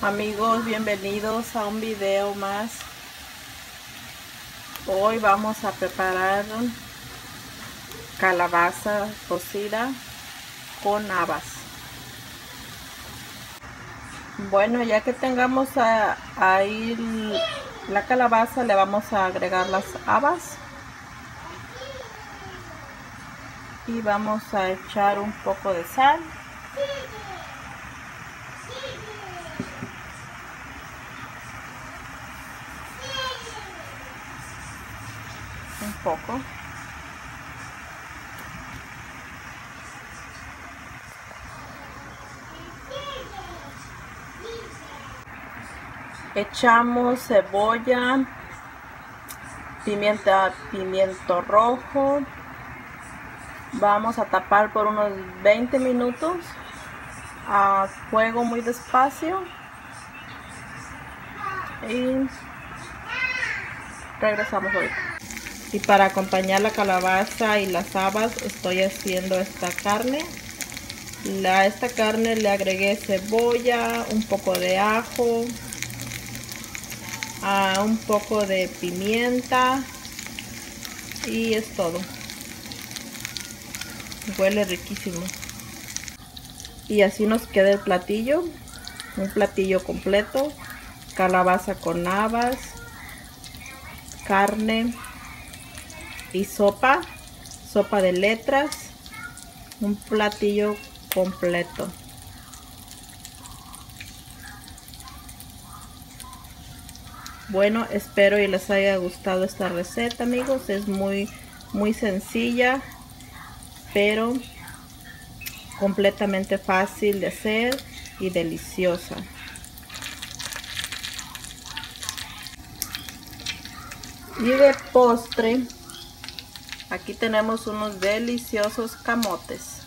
Amigos, bienvenidos a un video más. Hoy vamos a preparar calabaza cocida con habas. Bueno, ya que tengamos ahí la calabaza, le vamos a agregar las habas y vamos a echar un poco de sal. Un poco. Echamos cebolla, pimiento rojo. Vamos a tapar por unos 20 minutos a fuego muy despacio y regresamos ahorita. Y para acompañar la calabaza y las habas estoy haciendo esta carne. A esta carne le agregué cebolla, un poco de ajo, un poco de pimienta y es todo. Huele riquísimo. Y así nos queda el platillo, un platillo completo: calabaza con habas, carne y sopa de letras, un platillo completo. Bueno, espero y les haya gustado esta receta, amigos. Es muy sencilla, pero completamente fácil de hacer y deliciosa. Y de postre, aquí tenemos unos deliciosos camotes.